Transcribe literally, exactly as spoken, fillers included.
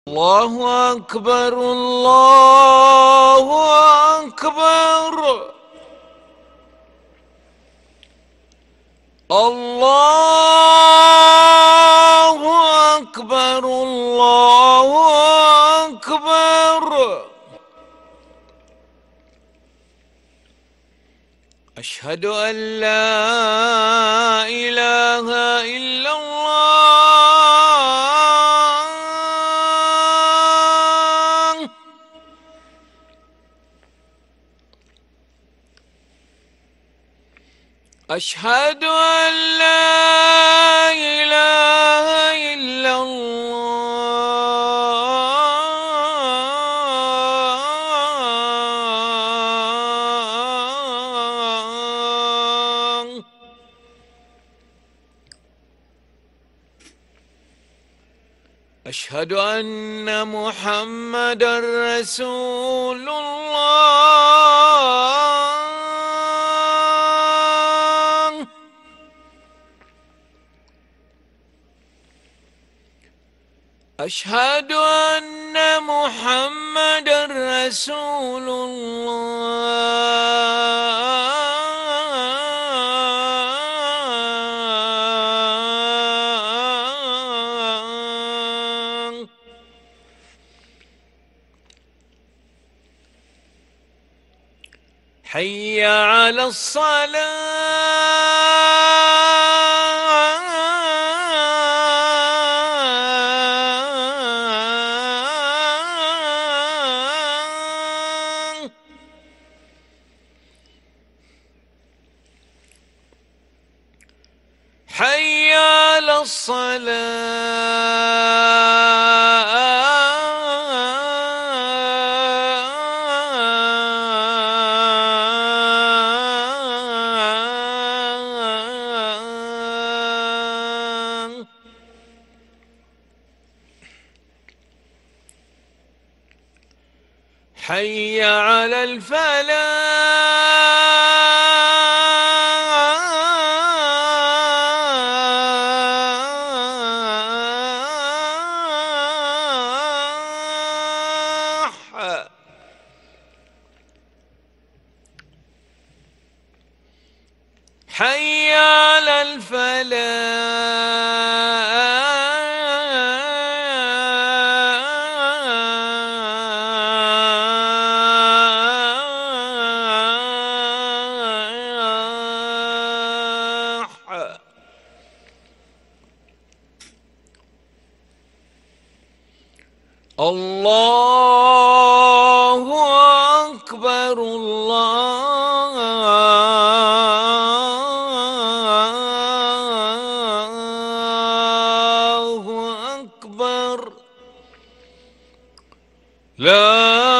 الله أكبر الله أكبر الله أكبر الله أكبر. أشهد أن لا إله إلا الله. أشهد أن لا إله إلا الله. أشهد أن محمدًا رسول الله. أشهد أن محمدًا رسول الله. حي على الصلاة. حي على الصلاة. حي على الفلاح. حي على الفلاح. الله أكبر الله أكبر. لا